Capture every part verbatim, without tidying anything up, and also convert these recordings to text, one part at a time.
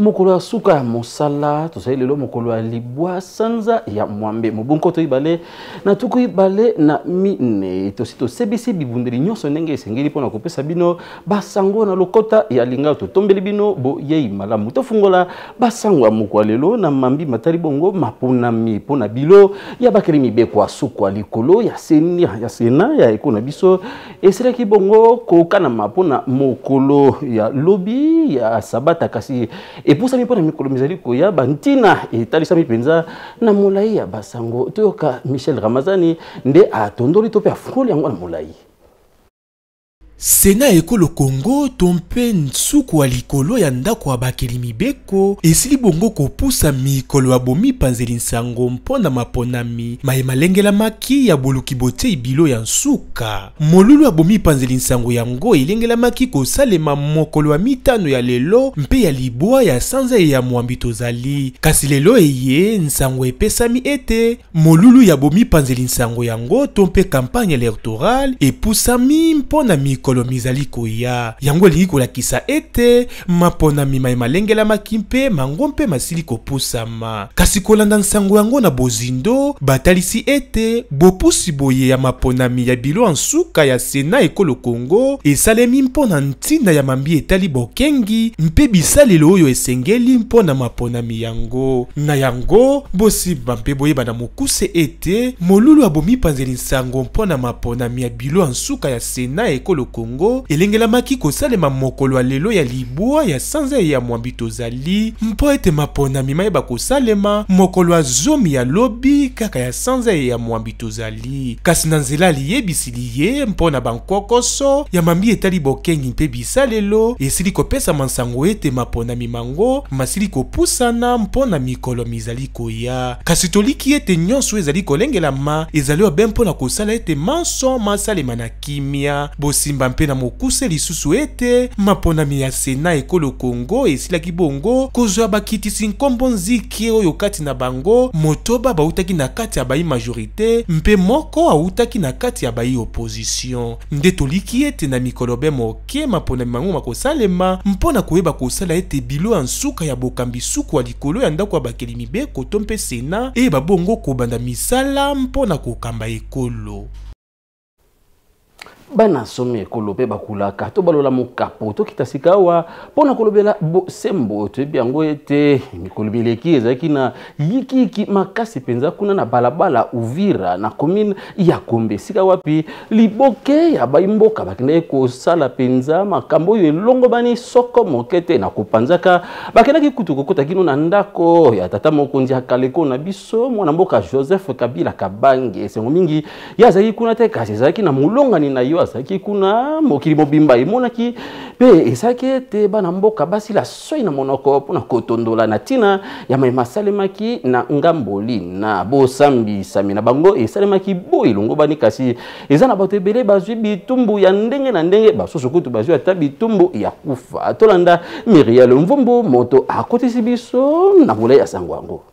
mokolo suka ya mosala tosali lelo mokolo ya libwa sanza ya mwambe mobonko to ibale na tuku ibale na mine to sito C B C bibundeli nyonso ndenge esengeli pona kopesa bino basango na lokota ya linga to tombeli bino bo yei malamu to fungola basango ya mokwa lelo na mambi matali bongo maponami pona bilo ya bakeli mibeko asukwa likolo ya seni ya sena ya ekona biso esereki bongo ko kana mapona mokolo ya lobi ya sabata kasi epusa mipona mikolo mizali koya bantina etalisa mipenza na molai ya basango toyoka Michel Ramazani nde atondoli tope afungoli yango na molai. Sena ekolo Congo tompe nsuku wa likolo ya ndako wa bakeli mibeko esili bongo kopusa mikolo abomi panzeli nsango mpona maponami mayema lengela maki ya boluki bote ibilo ya nsuka molulu abomi panzeli nsango yango elengela maki kosalema mokolo wa mitano ya lelo mpe ya libwa ya sanza ya mwambi tozali kasi lelo eye nsango epesami ete molulu ya bomi panzeli nsango yango tompe kampagne électorale epusami mpona mikolo mizali koya yango elingi kolakisa ete maponami mayema lengela maki mpe mango mpe masili kopusama kasi kolanda nsango yango na bozindo batalisi ete bopusi boye ya maponami ya bilo nsuka ya Sena ekolo Congo esalemi mpona ntina ya mambi etali bokengi mpe bisalelo oyo esengeli mpona maponami yango na yango bosimba mpe boyeba na mokuse ete molulu abomi panzeli nsango mpona maponami ya bilo nsuka ya Sena ekolo Congo elengela maki kosalema mokolo ya lelo ya libwa ya sanza ya mwambi tozali mpo ete maponami mayeba kosalema mokolo ya zomi ya lobi kaka ya sanza ya mwambi tozali kasi na nzela liyebisili ye mpona bankokoso ya mambi etali bokengi mpe bisalelo esili kopesa mansango ete maponami mango masili kopusana mpona mikolo mizali koya kasi toliki ete nyonso ezali kolengelama ezali obe mpona kosala ete manso masalema na kimia bosimba mpe na mokuse lisusu ete maponami ya Sena ekolo Congo esilaki bongo kozwa bakitisi nkombo nziki oyo kati na bango motoba bautaki na kati ya bayi majorité mpe moko autaki na kati ya bayi opposition nde toliki ete na mikolo be moke maponami mango makosalema mpona koyeba kosala ete bilo ya nsuka ya bokambi suku wa likolo ya ndako ya bakeli mibeko to mpe Sena eyeba bongo kobanda misala mpona kokamba ekolo. Bana some ekolo pe bakulaka to balola mokapo to kitasika wa pona kolobela bo sembo to biango ete mikolo bileki ezaki na yikiki makasi penza kuna na balabala Uvira na commune ya Kombe sika wapi liboke ya baimboka bakende ko sala penza makambo yo elongo bani soko mokete na kupanzaka bakendaki kutu kokota kino na ndako ya tata mokonzi akaleko na biso mwana mboka Joseph Kabila Kabange sengo mingi ya zaki kuna te kasi zaki na mulonga ni na yo asaki kuna mokili mobimba imonaki pe esaki ete bana mboka basi la soi na monoko pona kotondola na tina ya mayema salemaki na ngamboli na bosambi sami na bango esalemaki bo ilongo bani kasi eza na bato ebele bazwi bitumbu ya ndenge na ndenge basoso kutu bazwi ata bitumbu ya kufa tolanda Miriel Mvumbu moto akotisi biso na bula ya sangwango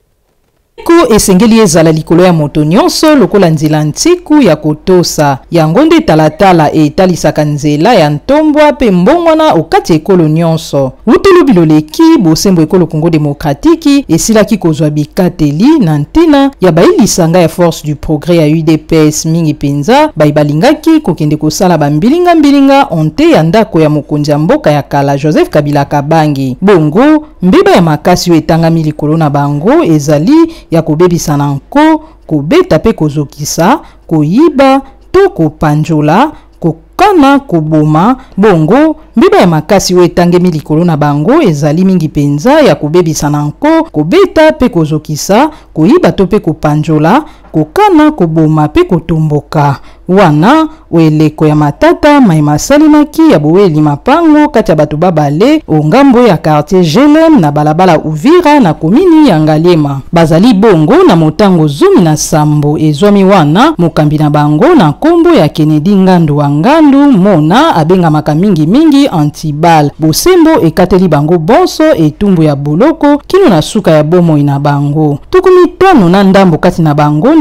ko esengeli ezala likolo ya moto nyonso lokola nzela ntiku ya kotosa yango nde talatala etalisaka nzela ya ntombwa pe mbongwana okati ekolo nyonso utulu biloleki bosembo ekolo Congo démocratique esilaki kozwa bikateli na ntina ya bailisanga ya force du progrès ya U D P S mingi penza baibalingaki kokende kosala bambilinga mbilinga onte ya ndako ya mokonzi ya mboka ya kala Joseph Kabila Kabange bongo mbeba ya makasi yo etangami likolo na bango ezali ya kobebisa na nko kobeta pe kozokisa koyiba to kopanjola kokana koboma bongo mbiba ya makasi oyo etangemi likolo na bango ezali mingi penza ya kobebisa na nko kobeta pe kozokisa koyiba to pe kopanjola kokana koboma pe kotomboka wana weleko ya matata mayema salimaki ya boweli mapango kati ya bato babale ongambo ya quartier Jelem na balabala Uvira na komini ya Ngaliema bazali bongo na motango zumi na sambo ezwami wana mokambi na bango na kombo ya Kennedy Ngandu wa Ngandu mona abenga maka mingi mingi antibal bosembo ekateli bango bonso etumbu ya boloko kino na suka ya bomo ina bango tukumi tono na ndambo kati na bango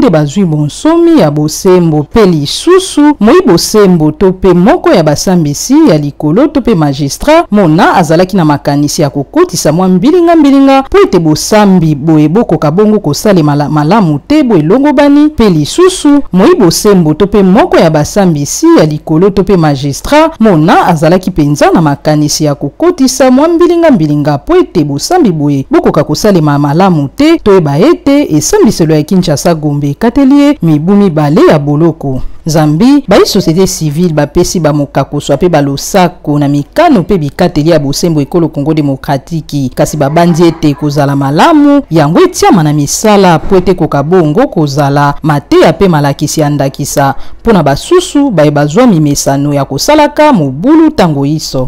nde bazwi bonsomi ya bosembo pe lisusu moi bosembo to pe moko ya basambisi ya likolo to pe magistrat mona azalaki na makanisi ya kokotisa mwa mbilinga mbilinga po ete bosambi boye bokoka bongo kosalema malamu te boye elongobani pe lisusu moi bosembo to pe moko ya basambisi ya likolo to pe magistrat mona azalaki penza na makanisi ya kokotisa mwa mbilinga mbilinga po ete bosambi boye bokoka kosalema malamu te toyeba ete esambiselo ya Kinshasa Gombe ekateli mibu mibale ya boloko. Zambi bai société civile bapesi ba mokakoso pe balosako na mikano pe bikateli ya bosembo ekolo Congo démocratique kasi babandi ete kozala malamu yango etiama na misala po ete kokabongo kozala mateya pe malakisi ya ndakisa mpona basusu bai bazwa mimesano ya kosalaka mobulu tango iso.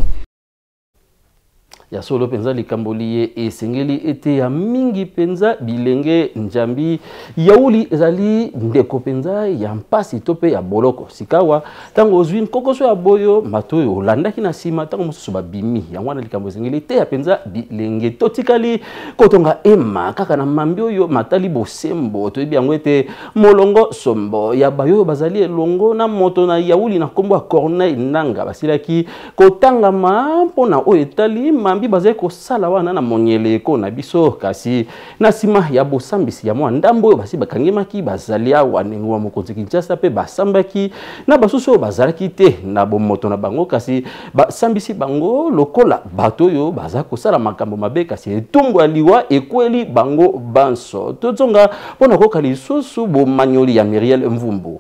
Ya solo penza likambolie esengeli ete ya mingi penza bilenge njambi yauli ezali ndeko penza ya mpasi tope ya boloko sikawa tango ozwin kokoso ya boyo matoyo olandaki na sima tango mosusu babimi yango wana likambo esengeli te ya penza bilenge totikali kotonga ema kaka na mambi oyo matali bosembo toyebi yango ete molongo sombo ya bayo bazali elongo na moto na yauli na kombo ya Corneille Nanga basilaki kotangama mpona oyo etali mambi bazali kosala wana na monyele ko na biso kasi na sima ya bosambisi ya mwa ndambo oyo basi bakangemaki bazali awa nengo mokonzi Kinshasa pe basambaki na basusu bazalaki te na bomoto na bango kasi basambisi bango lokola bato oyo baza kosala makambo mabe kasi etumbu ya liwa ekweli bango banso tozonga mpona koka lisusu bomanyoli ya Miriel Mvumbu.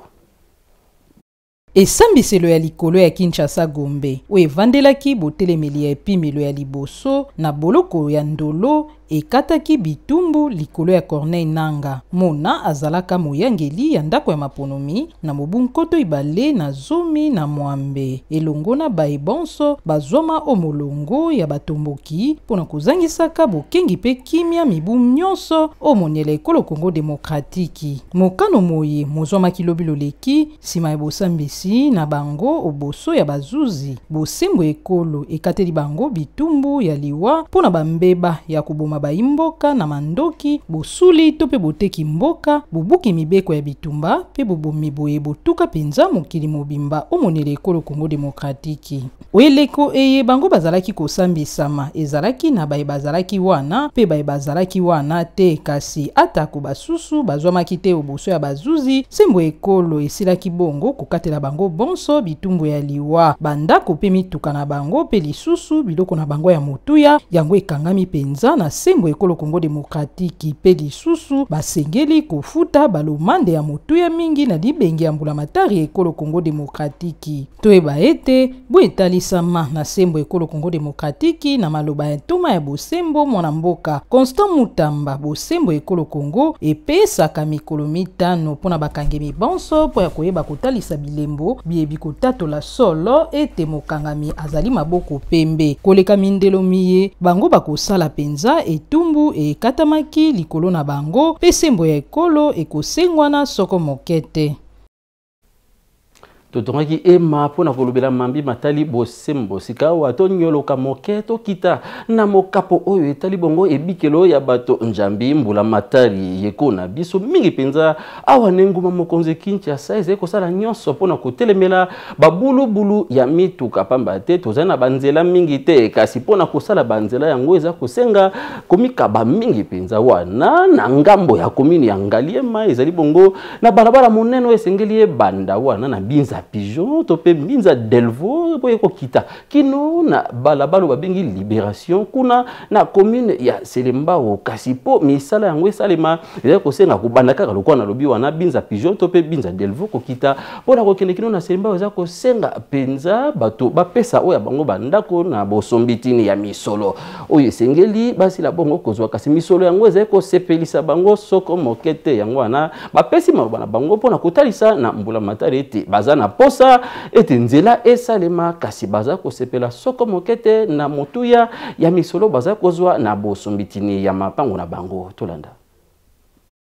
Esambiselo ya likolo ya Kinshasa Gombe o evandelaki botelemeli ya epimelo ya liboso na boloko ya ndolo ekataki bitumbu likolo ya Corneille Nanga mona azalaka moyangeli ya ndako ya maponomi na mobu nkoto ibale na zomi na mwambe elongo na baebonso bazwama omolongo ya batomboki mpona kozangisaka bokengi pe kimia mibu nyonso omonela ekolo Congo démocratique mokano moye mozwamaki lobi loleki nsima ya bosambisi na bango oboso ya bazuzi bosembo ekolo ekateli bango bitumbu ya liwa mpona bambeba ya kuboma baimboka na mandoki bosuli to pe boteki mboka bubuki mibeko ya bitumba pe bobomi boye botuka penza mokili mobimba omonela ekolo Congo démocratique oeleko eye bango bazalaki kosambisama ezalaki na baye bazalaki wana pe baye bazalaki wana te kasi atako basusu bazwamaki te oboso ya bazuzi sembo ekolo esilaki bongo kokatela bango bonso bitumbu ya liwa bandako pe mituka na bango pe lisusu biloko na bango ya motuya yango ekangami penza na sembo ekolo Congo démocratique pe lisusu basengeli kofuta balomande ya motuya mingi na libenge ya mbulamatari ekolo Congo démocratique toyeba ete bo etalisama na sembo ekolo Congo démocratique na maloba ya ntoma ya bosembo mwana mboka Constant Mutamba bosembo ekolo Congo epesaka mikolo mitano mpona bakangemi bonso po ya koyeba kotalisa bilembo biebi kotatola solo ete mokangami azali maboko pembe koleka mindelo miye bango bakosala penza etumbu ekatamaki likolo na bango pe sembo ya ekolo ekosengwana soko mokete. Totongaki ema pona kolobela mambi matali bosembo sikawa to nyoloka moketo kita na mokapo oyo etali bongo ebikelo ya bato njambi mbula matari yekona biso mingi penza awa nenguma mokonzi Kinshasa eze kosala nyonso pona kotelemela babulu bulu ya mituka pamba te tozana banzela mingi te kasi pona kosala banzela yango eza kosenga komikaba mingi penza wana na ngambo ya komini ya Ngaliema ezali bongo na barabara moneno esengeli banda wana na binza pigeon tope mbinza Delvaux boye ko kita kino na balabalo babengi Libération kuna na commune ya Selembao kasipo misala yango esalema eza kosenga kubanda kaka lokwa na lobi wana binza pigeon tope binza Delvaux ko kita pona ko kende kino na Selembao eza kosenga penza bato bapesa oya bango bandako na bosombitini ya misolo oyo esengeli basi la bongo kozwa kasi misolo yango eza ko sepelisa bango soko mokete yango wana bapesi mabana bango pona kotalisa na mbula matari ete bazana posa ete nzela esalema kasi baza kosepela soko mokete na motuya ya misolo baza kozwa na bosombitini ya mapango na bango tolanda.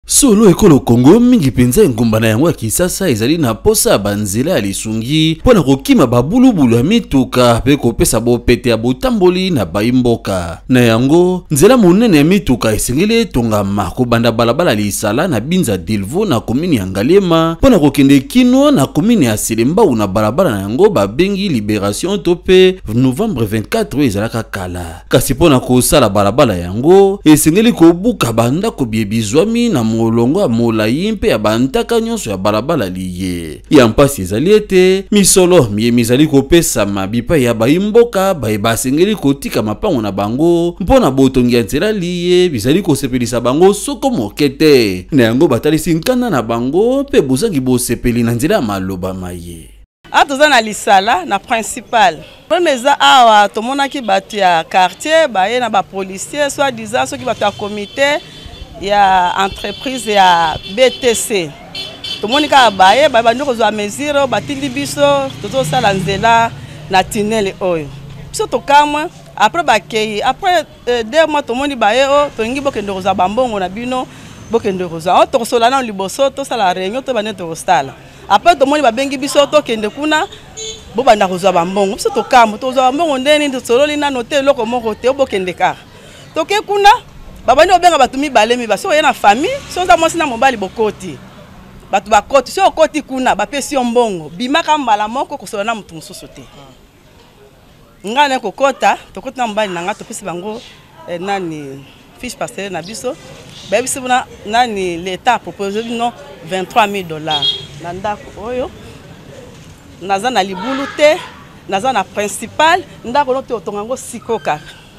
Solo ekolo Congo mingi penza engumba na yango ya Kisasa ezali na posa banzela ya lisungi pona kokima babulubulu ya mituka pe kopesa bopete ya botamboli na baimboka. Na yango nzela monene ya mituka esengeli etongama kobanda balabala lisala na Binza Delvaux na komini ya Ngaliema pona kokende kino na komini ya Selembao na balabala na yango babengi Libération to pe Novembre vingt-quatre ezalaka kala. Kasi pona kosala balabala yango esengeli kobuka banda kobiebizwami na molongo ya molai mpe ya bantaka nyonso ya balabala liye. Ya mpasi ezali ete misolo miye mizali kopesa mabipa ya baimboka baye basengeli kotika mapango na bango mpona botongi ya nzela liye bizali kosepelisa bango soko mokete. Na yango batalisi nkanda na bango mpe bozangi bosepeli na nzela ya maloba maye. Atoza na lisala na principal. Promeza awa tomonaki bato ya quartier baye na ba policier soit disant ceux qui bato ya comité ya entreprise ya B T C. Tomonika baye ba bandi kozwa mesure batindi biso toto sala nzela na tunnel oyo. Biso tokamwa après bakei après deux mois tomoni baye o tongi bokende kozwa bambongo na bino bokende kozwa. O tokosola na liboso to sala réunion to bane to kostala. Après tomoni babengi biso to kende kuna bo banda kozwa bambongo. Biso tokamwa to kozwa bambongo ndeni to sololi na note loko moko te bokende ka. Toke kuna babani obenga batu mibale mi baso na famille so za mwasi na mobali bokoti batu bakoti so okoti kuna bapesi mbongo bimaka mbala moko kosola na mutu mususu te ngana kokota tokoti na mobali nanga topesi bango eh, nani fiche parcelle na biso babisi buna nani l'état proposé non vingt-trois mille dollars na ndako oyo naza na libulu te naza na principal ndako lote otongango sikoka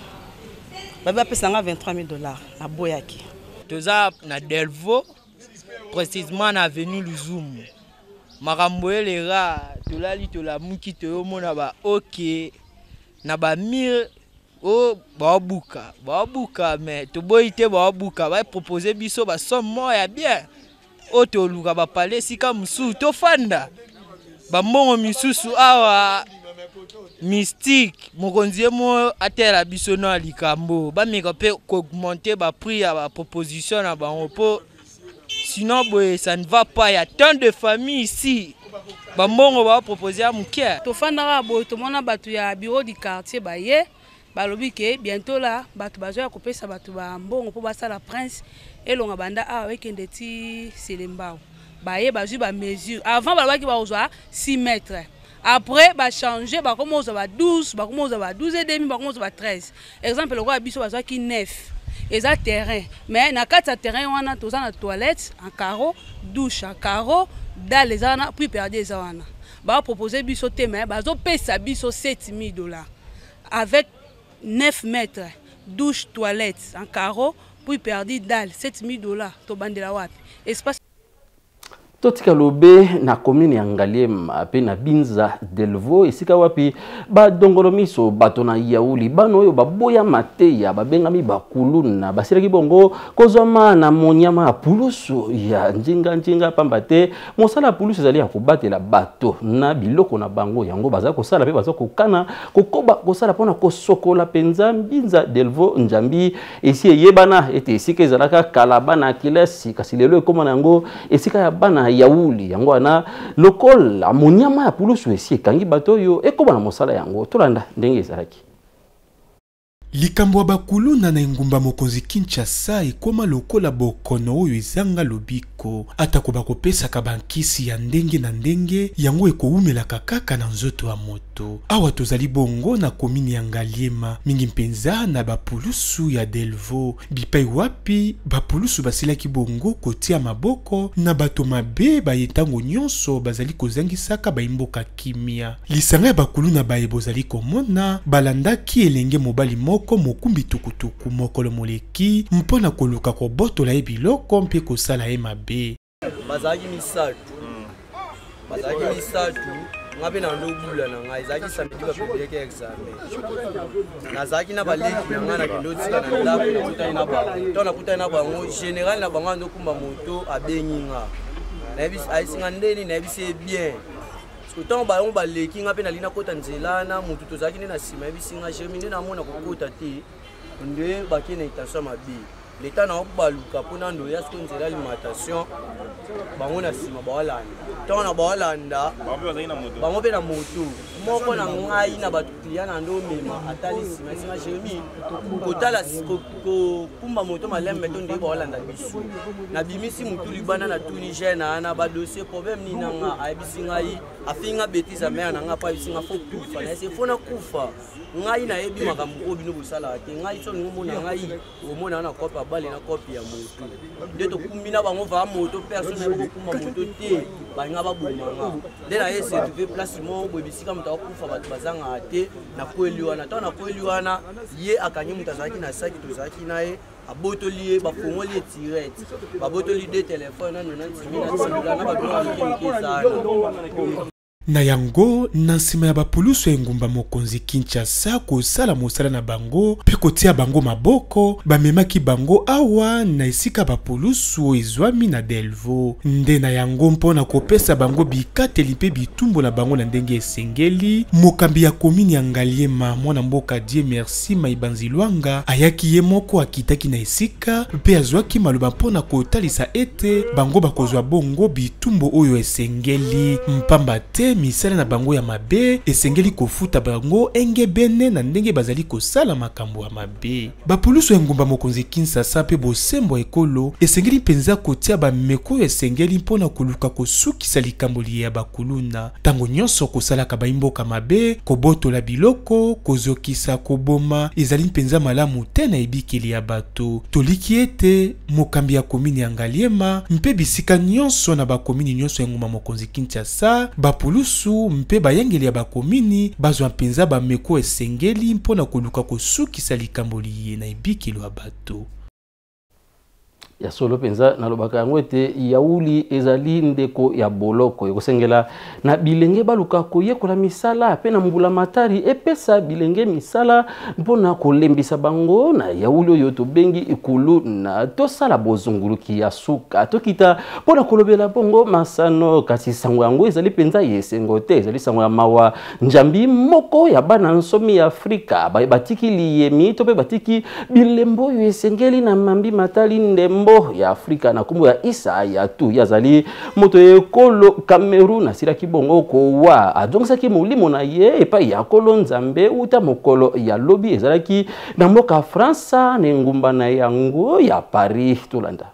Baba pesanga vingt-trois mille dollars na boyaki. Toza na Delvaux précisément na avenue Luzumu. Makamboye lera tolali tola muki toyomona ba OK na ba mire o ba buka. Ba buka mais to boyite ba buka ba proposer biso ba somme ya bien. O to luka ba palais sika musu to fanda. Ba mbongo misusu awa mystique mokonzie mo atela biso na likambo ba meka pe augmenter ba prix ya ba proposition na ba po sinon boy ça ne va pas, il y a tant de familles ici ba mbongo ba proposer à mukia to fanda ba to mona batu ya bureau du quartier ba ye ba lobi ke bientôt là batu bazo ya kopesa batu ba mbongo po ba sala prince elonga banda a wekende ti Selembao ba ye bazu ba mesure avant ba ki ba ozwa six mètres. Après, bah changer, bah comment on va douze, bah comment on va douze et demi, bah comment on va treize. Exemple, le roi biso va qui neuf. Et ça terrain. Mais na quatre terrain on a tous en toilette, en carreau, douche en carreau, dans les ana puis perdre les ana. Bah proposer biso thème, bah zo paye sa biso sept mille dollars avec neuf mètres, douche, toilette en carreau, puis perdre dalle sept mille dollars. To bandela wapi. Espace Totika lobe na commune ya Ngaliema pe na Binza Delvaux esika wapi ba dongolomiso bato na yauli bano oyo baboya mateya babengami bakuluna basiraki bongo kozoma na monyama ya pulusu ya njinga njinga pambate mosala pulusu ezali ya kobatela bato na biloko na bango yango baza kosala pe baza kokana kokoba kosala pona kosokola penza Binza Delvaux njambi esi eyebana ete esika ezalaka kalabana kilesi kasi lelo ekoma na yango esika ya bana yauli yango ana lokola monyama ya pulusu esi ekangi bato yo ekoma na mosala yango tolanda ndenge ezalaki. Likambo bakuluna na engumba mokonzi Kinshasa ekoma lokola bokono oyo ezanga lobiko atako bakopesaka bankisi ya ndenge na ndenge yango ekoumelaka kaka na nzoto ya moto. Awa tozali bongo na komini ya Ngaliema mingi mpenza na bapulusu ya Delvaux bipai wapi bapulusu basilaki bongo kotia maboko na bato mabe bayetango nyonso bazali kozangisaka baimboka kimia. Lisanga ya bakuluna baye bozali komona balandaki elenge mobali moko ko mokumbi tukutuku mokolo moleki mpona koluka ko botola e biloko mpe kosala e mabe bazaki misatu bazaki misatu ngabe na ndobula na ngai zaki samedi ba publieke examen nazaki na baleki na ngana kiloti kana ndapo na kutana na ba tona kutana na bango general na bango ndo kumba moto abengi nga na bis aisinga ndeni na bise bien Autant ba on ba leki nga pe na lina kota nzela na mutu tozaki na sima bisinga jemine na mona kokota te nde ba ki na intention mabi l'état na baluka pona ndo ya ce nzela alimentation bango na sima bawalanda to na bawalanda bango pe na moto moko na ngai na batu client na ndo mema atali sima sima Jérémy kotala ko kumba moto malembe to ndeba bawalanda biso na bimisi mutu libana na tuni jeune na ba dossier problème ni nanga ayebisi ngai afinga betisa mère na nga pa bisinga fo kufa na se fona kufa ngai na yebi makambo ko bino bosala te ngai so ngomona ngai omona na kopa bale na kopi ya moto nde to kumbina bango va moto personne ko kumba moto te ba nga ba bomanga nde na yese tu place mo bo bisika mta kufa batu bazanga te na kweliwana to na kweliwana ye akanyi mutazaki na saki tozaki naye abotoli bafongoli tirette babotoli de téléphone na nonanti mille na na ba sana na yango na nsima ya bapulusu ya engumba mokonzi Kinshasa kosala mosala na bango mpe kotia bango maboko bamemaki bango awa na esika bapulusu ezwami na Delvaux nde na yango mpona kopesa bango bikateli mpe bitumbo na bango na ndenge esengeli mokambi ya komini ya Ngaliema mwana mboka Die Merci Maibanzi Lwanga ayaki ye moko akitaki na esika mpe azwaki maloba mpona kotalisa ete bango bakozwa bongo bitumbo oyo esengeli mpamba te misala na bango ya mabe esengeli kofuta bango enge bene na ndenge bazali kosala makambo ya mabe bapulusu ya ngumba mokonzi Kinshasa pe bosembo ekolo esengeli penza kotia bameko esengeli mpona koluka kosukisa likamboli ya bakuluna tango nyonso kosalaka baimboka mabe kobotola biloko kozokisa koboma ezali penza malamu te na ebikeli ya bato toliki ete mokambi ya komini ya Ngaliema mpe bisika nyonso na bakomini nyonso ya ngumba mokonzi Kinshasa bapulusu mpe bayangeli ya bakomini bazwa mpenza bameko esengeli mpona koluka kosukisa likamboli ye na ebikelo ya bato ya solo penza na lobaka yango ete yauli ezali ndeko ya boloko ekosengela na bilenge baluka koyekola misala pe na mbula matari epesa bilenge misala mpona kolembisa bango na yauli oyo tobengi ikulu na tosala bozunguluki ya suka tokita mpona kolobela bongo masano kasi sango yango ezali penza yesengo te ezali sango ya mawa njambi moko ya bana nsomi ya Afrika batiki liyemi to pe batiki bilembo oyo esengeli na mambi matali ndembo ya Afrika na kumbu ya Isa ya tu yazali moto ekolo Cameroun na sira kibongo ko wa adongsa ki mulimo na ye epa ya kolo nzambe uta mokolo ya lobi ezalaki na mboka Fransa ne ngumba na yango ya Paris tulanda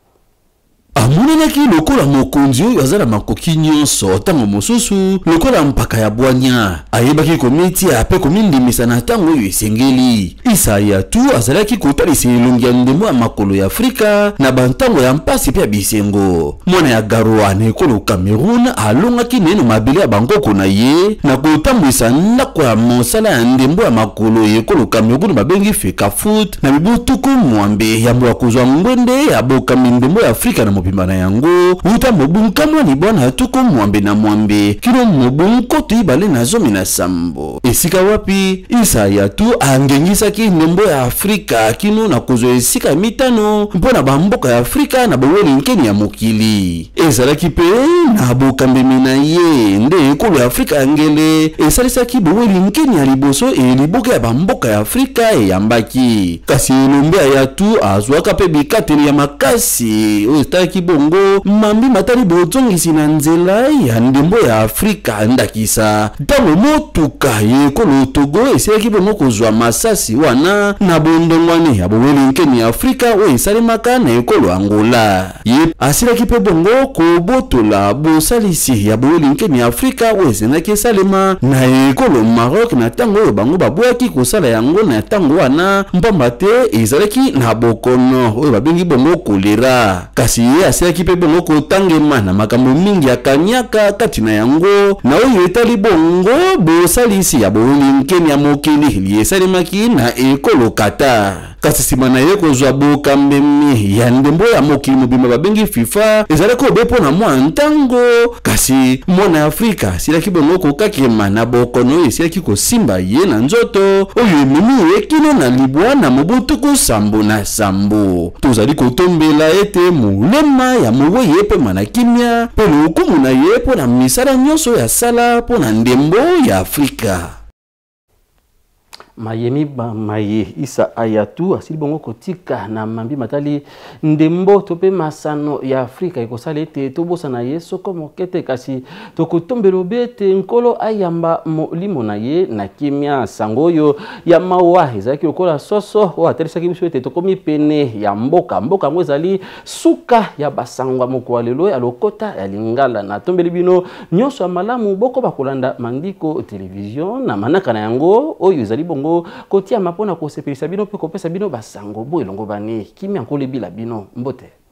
amonanaki lokola mokonzi oyo azala makoki nyonso tango mosusu lokola mpaka ya bwanya ayebaki komitia ape komindimisa na tango oyo esengeli Isaya tu azalaki kotalisa elongi ya ndembo ya makolo ya Afrika na bantango ya mpasi pe ya bisengo mwana ya Garoua na ekolo Cameroun alongaki neno mabele ya bangoko na ye na kotambwisa ndako ya mosala ya ndembo ya makolo ya ekolo Cameroun babengi Fecafoot na bibutuku mwambe ya mwa kozwa ngwende ya bokambi ndembo ya Afrika na mobimba na yango uta mobunkamwa ni bwana tuku mwambe na mwambe kino mobunkoto ibale na zomi na sambo esika wapi Isaya tu angengisaki ndembo ya Afrika kino na kozwa esika mitano mpona bamboka ya Afrika na baweli nkeni ya mokili ezalaki pe na bokambi na ye nde ekolo ya Afrika angele esalisaki baweli nkeni ya liboso e liboke ya bamboka ya Afrika eyambaki kasi elombe ya tu azwaka pe bikateli ya makasi o estaki bongo mambi matali bozongisi na nzela ya ndembo ya Afrika ndakisa tango motuka yekolo Togo eselaki bongo kozwa masasi wana na bondongwane ya boweli nkeni ya Afrika o esalemaka na ekolo Angola ye asilaki pe bongo kobotola bosalisi ya boweli nkeni ya Afrika o esengaki esalema na ekolo Maroc na tango oyo bango babwaki kosala yango na tango wana mpamba te ezalaki na bokono oyo babengi bongo kolera kasi ye asilaki pe bongo kotangema na makambo mingi ya kanyaka kati na yango na oyo etali bongo bosalisi ya boweli nkeni ya mokili liesalemaki na ekolo Qatar kasi sima na ye kozwa bokambemi ya ndembo ya mokili mobimba babengi FIFA ezalaki obepo na mwa ntango kasi mwana Afrika silaki bongo kokakema na bokono esilaki kosimba ye na nzoto oyo ememi ekino na libwa na mobutuku sambo na sambo tozali kotombela ete mulema ya mowe ye pe mana kimia pe lokumu na ye po na misala nyonso ya sala po na ndembo ya Afrika Mayemi ba maye isa ayatu asili bongo kotika na mambi matali ndembo tope masano ya Afrika ekosala ete tobosana ye soko mokete kasi tokotombelo bete nkolo ayamba molimo na ye na kimia sango oyo ya mawa ezalaki lokola soso o atelisaki biso ete tokomi pene ya mboka mboka ngo ezali suka ya basangwa moko lelo ya lokota ya lingala na tombeli bino nyonso ya malamu boko bakolanda mandiko television na manaka na yango oyo ezali bongo kotia mapona ko sepelisa bino pe kopesa bino basango bo elongo bane kimia nkolo bila bino mbote.